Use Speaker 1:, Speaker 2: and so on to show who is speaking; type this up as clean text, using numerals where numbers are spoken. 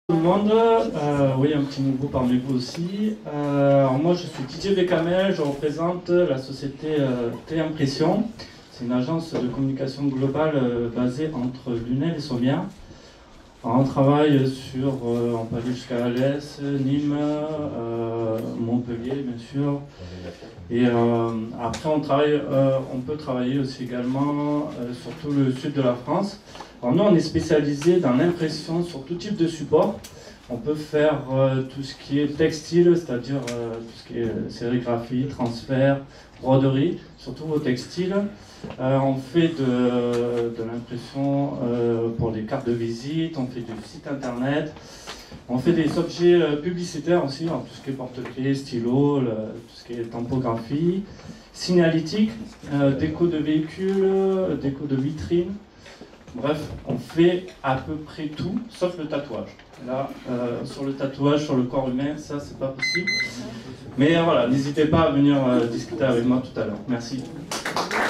Speaker 1: Tout le monde, oui, un petit nouveau parmi vous aussi. Alors moi, je suis Didier Bécamel, je représente la société T-Impression. C'est une agence de communication globale basée entre Lunel et Sommières. Alors, on travaille sur, on peut aller jusqu'à Alès, Nîmes, Montpellier, bien sûr. Et après, on peut travailler aussi également sur tout le sud de la France. Alors nous, on est spécialisé dans l'impression sur tout type de support. On peut faire tout ce qui est textile, c'est-à-dire tout ce qui est sérigraphie, transfert, broderie, surtout vos textiles. On fait de l'impression pour des cartes de visite, on fait du site internet, on fait des objets publicitaires aussi, tout ce qui est porte-clés, stylo, tout ce qui est tampographie, signalétique, déco de véhicules, déco de vitrines. Bref, on fait à peu près tout, sauf le tatouage. Là, sur le tatouage, sur le corps humain, ça, c'est pas possible. Mais voilà, n'hésitez pas à venir discuter avec moi tout à l'heure. Merci.